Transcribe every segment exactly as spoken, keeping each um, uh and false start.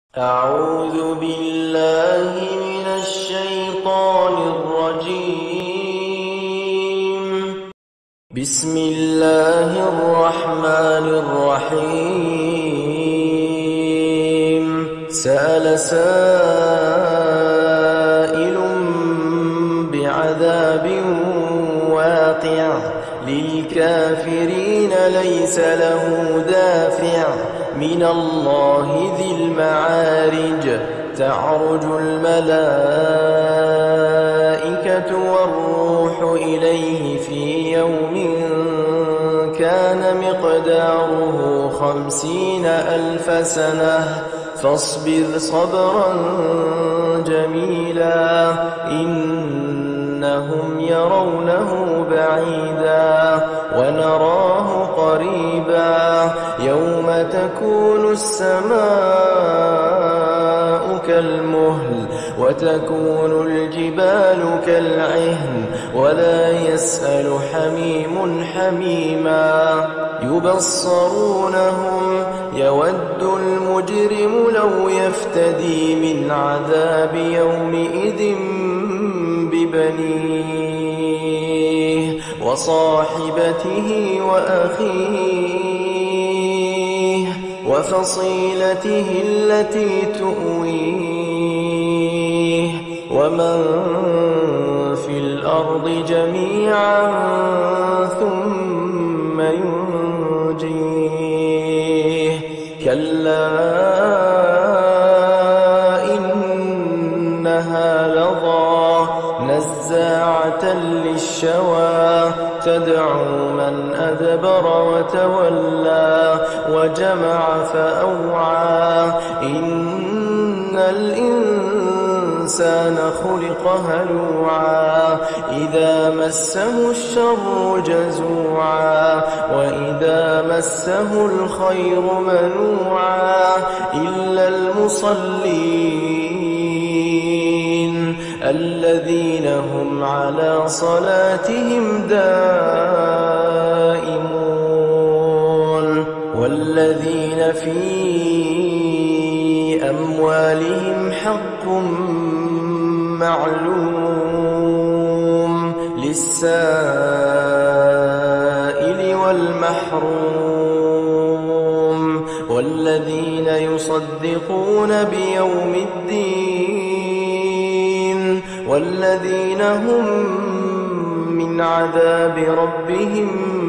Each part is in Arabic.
أعوذ بالله من الشيطان الرجيم. بسم الله الرحمن الرحيم. سأل سائل بعذاب واقع للكافرين ليس له دافع من الله ذي المعارج. تعرج الملائكة والروح إليه في يوم كان مقداره خمسين ألف سنة فاصبر صبرا جميلا إنهم يرونه بعيدا ونراه قريبا يوم تكون السماء كالمهل وتكون الجبال كالعهن ولا يسأل حميم حميما يبصرونهم يود المجرم لو يفتدي من عذاب يومئذ ببنيه وصاحبته وأخيه وفصيلته التي تؤويه ومن في الأرض جميعا ثم ينجيه كلا إنها لظى نزاعة للشوى تدعو من أدبر وتولى وجمع فأوعى إن الإنسان خلق هلوعا إذا مسه الشر جزوعا وإذا مسه الخير منوعا إلا المصلين الذين هم على صلاتهم دائمون والذين في أموالهم حق معلوم للسائل والمحروم والذين يصدقون بيوم الدين والذين هم من عذاب ربهم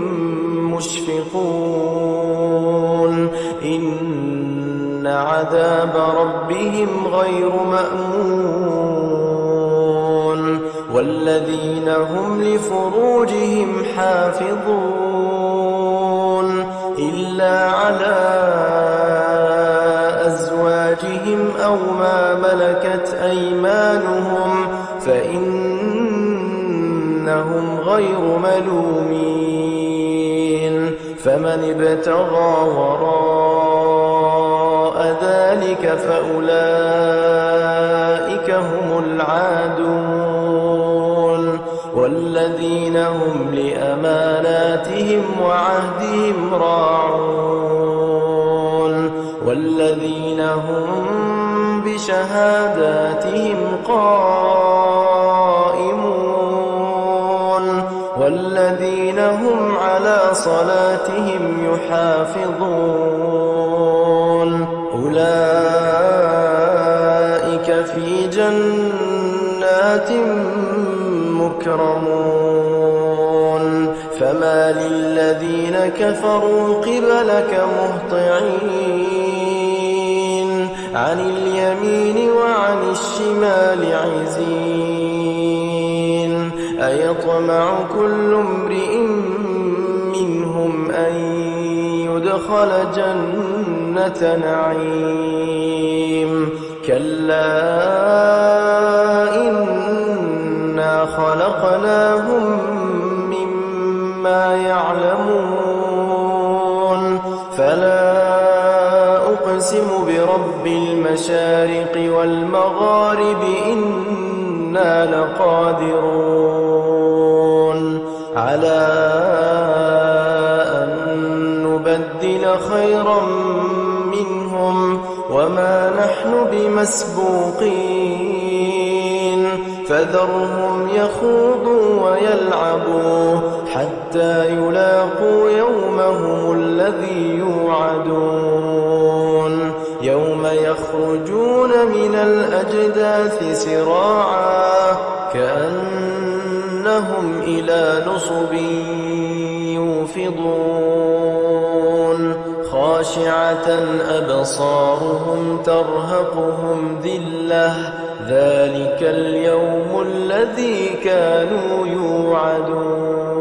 مشفقون إن عذاب ربهم غير مأمون والذين هم لفروجهم حافظون إلا على أزواجهم أو ما ملكت أيمانهم فإنهم غير ملومين فمن ابتغى وراء ذلك فأولئك هم العادون والذين هم لأماناتهم وعهدهم راعون والذين هم بشهاداتهم قائمون والذين هم على صلاتهم يحافظون أولئك في جنات مكرمون فما للذين كفروا قبلك مهطعين عن اليمين وعن الشمال عزين أيطمع كل امرئ منهم أن يدخل جنة نعيم كلا إنا خلقناهم مما يعلمون فلا أقسم برب المشارق والمغارب إنا لقادرون على أن نبدل خيرا منهم وما وما نحن بمسبوقين فذرهم يخوضوا ويلعبوا حتى يلاقوا يومهم الذي يوعدون يوم يخرجون من الأجداث سراعا كأنهم إلى نصب يوفضون خاشعة أبصارهم ترهقهم ذلة ذلك اليوم الذي كانوا يوعدون